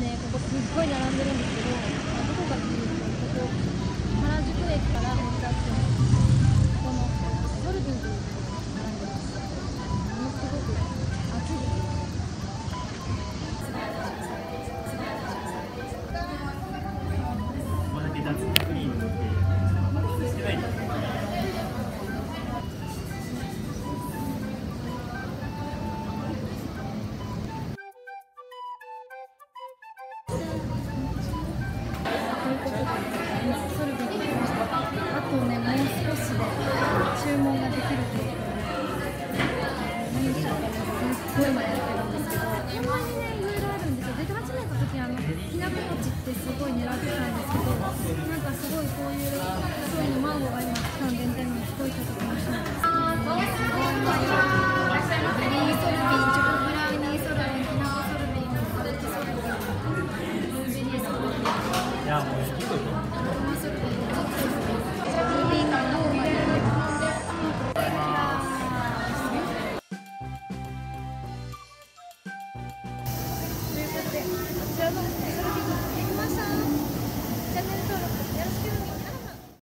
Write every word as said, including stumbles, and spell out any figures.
ね、ここすっごい並んでるんですけど、どこかっていうと、ここ原宿駅から乗り出してこのソルディンというところに並んでます。ものすごく暑いです。 ここだけ脱毛クリームってしてないんですね。 ソルベに来ました。あとね、もう少しで注文ができるということで、何しようかな、すっごい迷ってるんですけど、たまにね、いろいろあるんですよ。出始めた時あのきなこ餅ってすごい狙ってたんですけど、なんかすごいこういうそういうのマンゴーが今期間限定なのすごいちょっと楽しみです。あー、すごい迷う。ベリーソルビー